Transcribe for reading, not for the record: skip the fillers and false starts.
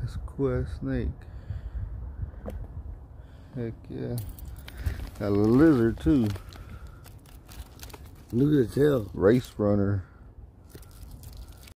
That's a cool ass snake. Heck yeah. Got a little lizard too. Look at the tail. Racerunner.